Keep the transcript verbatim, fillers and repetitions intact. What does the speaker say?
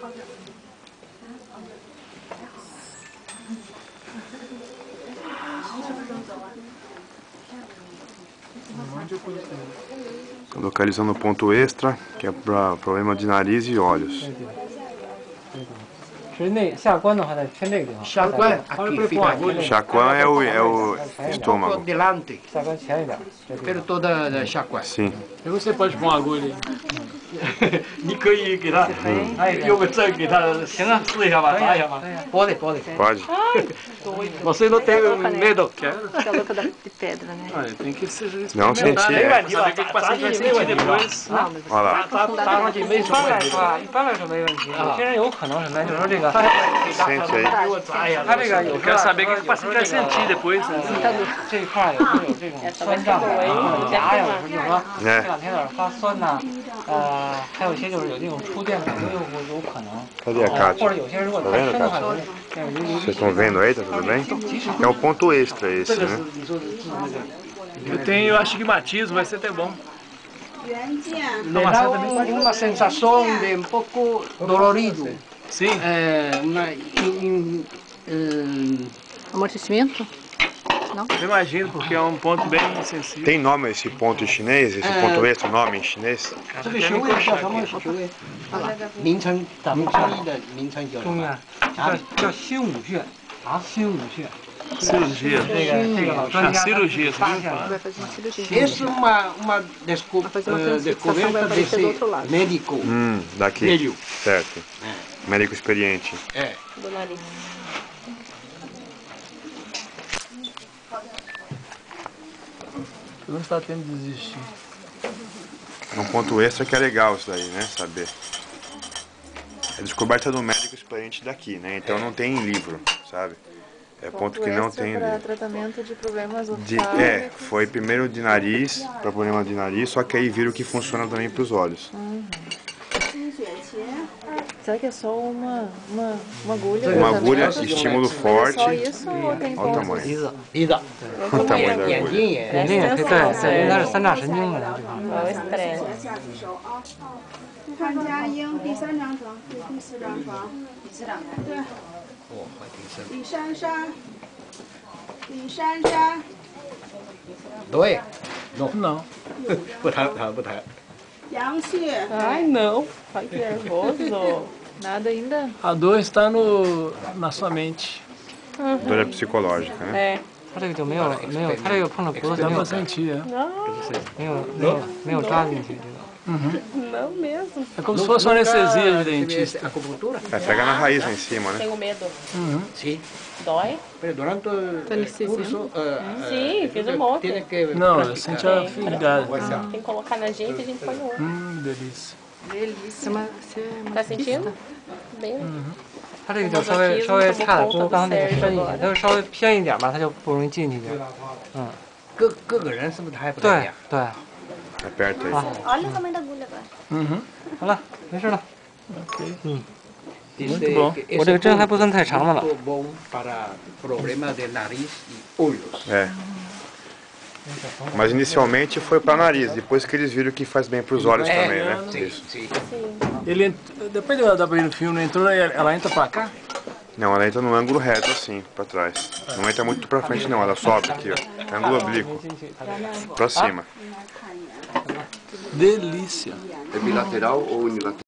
Localizando o ponto extra, que é para problema de nariz e olhos. 是那下关的话，在偏这个地方。 下关 aqui fica Chacuã é o, é o estômago. delante, 下关前一点。 perto da, da chacuã. Sim. E você pode pôr uma agulha aí. 你可以给他用个针给他试一下吧，打一下吧。 Pode, pode. Pode? Você não tem medo, quer? Fica louca da- de pedra, né? Olha, tem que se Não sentir, é. Saber o que o paciente vai sentir depois. Não, mas Olha lá. 打打上去没一什般么来问题。 说啊，一般来说没问题。有些人有可能什么呀？就是说这个， Sente aí. 给我扎一下。 他这个有 Eu quero saber o que o paciente vai sentir depois. 这一块有时候有这种酸胀啊、牙呀，有时候就是说这两天有点发酸呐，呃，还有一些就是有这种触电感都有有可能。 Cadê a 或 Kátia? 者有些人如果太深的话，有有有 Vocês estão vendo aí? Tá tudo bem? É o ponto extra esse, né? Eu tenho astigmatismo, vai ser até bom. Le dà un- una sensazione di un poco dolorido. Sim. Eh, una, in- in- amortecimento? Eu imagino, porque é um ponto bem sensível. Tem nome esse ponto em chinês? Esse ponto extra, nome em chinês? 这个穴位叫什么穴位？名称，咱们中医的名称叫什么？ 中医啊，叫叫心五穴啊，心五穴。 Cirurgia. 这个这个老专 A 家 cirurgia, você 发 viu 现了 falar? Vai fazer uma cirurgia. Essa é uma, uma desco, Vai fazer uma eh, fixação, vai descoberta aparecer do desse outro lado. médico. Hum, daqui. Velho. Certo. Médico experiente. É. Do nariz. Não está tendo de desistir. É um ponto extra que é legal isso daí, né? Saber. É descoberta do médico experiente daqui, né? Então não tem em livro, sabe? É ponto que não tem em para livro. tratamento de problemas De, é, foi primeiro de nariz, para problema de nariz, só que aí viram que funciona também para os olhos. Será que é só uma, uma, uma agulha? Uma agulha, tratamento? estímulo Mas forte. É só isso ou tem Olha o pontos? tamanho. Vida. Olha o tamanho da 眼 agulha. 睛也眼睛也可以，对对，因为它是三大神经的地方。 É o estresse. 潘家英第三张床，对，第四张床，第四张床，对， 哦，还挺深。 李珊珊，李珊珊， 对，não Não. 不谈谈不谈。 杨旭， Ai, não. Ai, que nervoso. Nada ainda? A dor está no, na sua mente. Dor é psicológica, né? É. 它这个就没有没有，它这个碰到脖子就 Dá 没有 pra sentir, é. 没有没有没有抓进去这个。 Não mesmo. É como se fosse uma anestesia de dentista. Acupuntura? É, pega na raiz lá em cima, né? Tenho medo. Sim. Dói? Pero durante o anestesia? curso... eh, Sim, eh, fiz um monte. Tiene que Não, eu praticar. senti a fingada. Tem que colocar na gente e a gente põe no outro. Hum, delícia. Delícia. Mas você é Tá sentindo? Bem. 它这个就稍微稍微差的跟刚才那个深一些，它就稍微偏一点吧，它就不容易进去点。嗯， 各各个人是不是还不太一对样？ 对， Aperta aí. Olha o tamanho da agulha agora. Uhum. 好了，没事了。 Dice Muito bom. que 我这个针还不算太长的了。 muito bom para problemas de nariz e olhos. É. Mas inicialmente foi para nariz, depois que eles viram que faz bem para os olhos É, também, né? Sim, Isso. sim. Ele, ent- depois de dar pra ele no filme, não entrou, ela entra pra cá? Não, ela entra no ângulo reto assim, para trás. Não entra muito para frente não, ela sobe aqui, ó. Ângulo oblíquo. Para cima. Delícia. É bilateral ou unilateral?